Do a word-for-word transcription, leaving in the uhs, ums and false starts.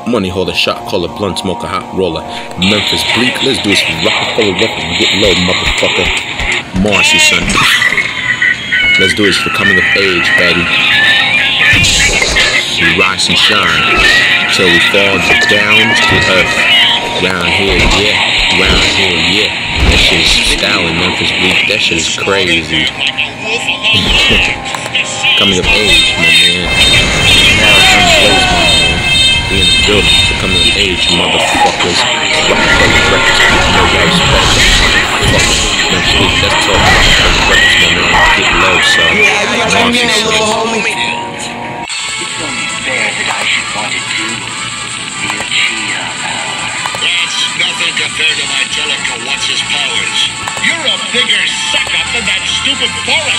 Money holder, shot caller, blunt smoker, hot roller. Memphis, Bleek, let's do this Rockefeller record. Get low, motherfucker. Marcy, son. Let's do this for coming of age, baby. We rise and shine till we fall down to earth. Round here, yeah. Round here, yeah. That shit is styling, Memphis, Bleek. That shit is crazy. Coming of age, my man. We in the building, becoming of age, motherfuckers. Rockefeller records, no respect. Fuck it, Memphis, Bleek, let's talk Rockefeller records, my man. Get low, son. Marcy, son. It's only fair that I should want it too. Dear Chia. That's nothing compared to my Jellicoe what's his powers. You're a bigger suck-up than that stupid Boris